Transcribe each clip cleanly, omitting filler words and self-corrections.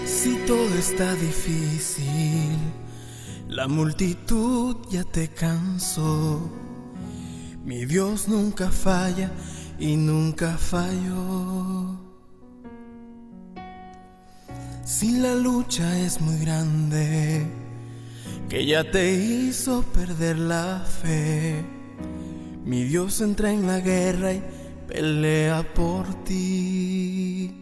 Si todo está difícil, la multitud ya te cansó. Mi Dios nunca falla y nunca falló. Si la lucha es muy grande, que ya te hizo perder la fe, mi Dios entra en la guerra y pelea por ti.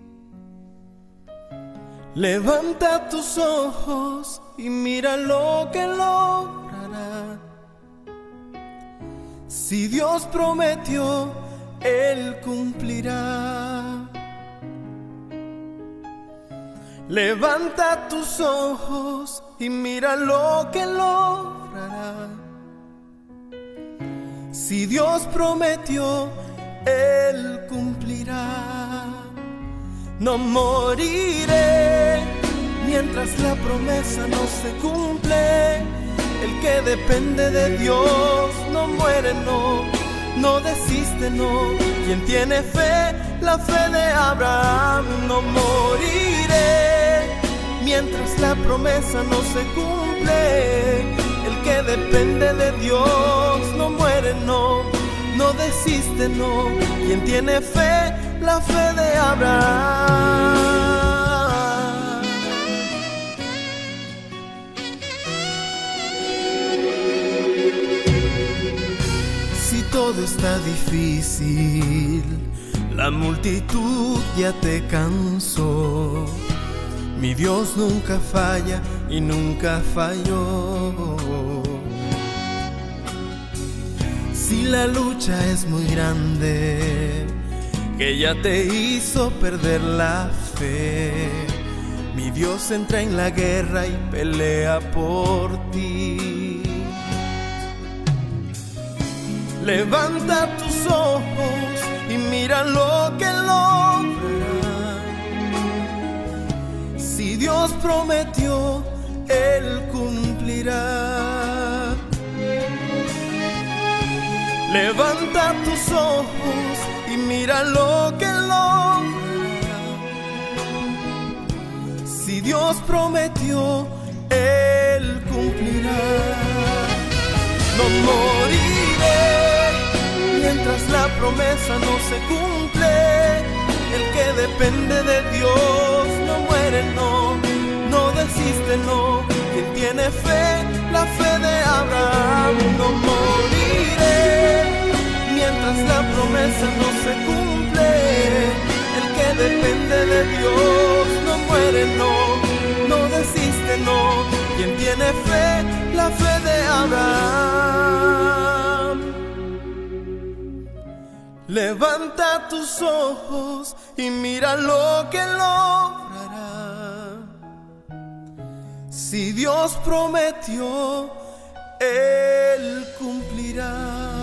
Levanta tus ojos y mira lo que logrará. Si Dios prometió, Él cumplirá. Levanta tus ojos y mira lo que logrará. Si Dios prometió, Él cumplirá. No moriré mientras la promesa no se cumple. El que depende de Dios no muere, no desiste, no. Quien tiene fe, la fe de Abraham. No moriré mientras la promesa no se cumple. El que depende de Dios no muere, no desiste, no. Quien tiene fe, la fe de Abraham. Si todo está difícil, la multitud ya te cansó. Mi Dios nunca falla y nunca falló. Si la lucha es muy grande, que ya te hizo perder la fe, mi Dios entra en la guerra y pelea por ti. Levanta tus ojos y mira lo que logrará. Si Dios prometió, Él cumplirá. Levanta tus ojos y mira lo que logrará. Si Dios prometió, Él cumplirá. No moriré mientras la promesa no se cumple. El que depende de Dios no muere, no desiste, no. Quien tiene fe, la fe de Abraham. No moriré mientras la promesa no se cumple. El que depende de Dios no muere, no desiste, no. Quien tiene fe, la fe de Abraham. Levanta tus ojos y mira lo que logrará. Si Dios prometió, Él cumplirá.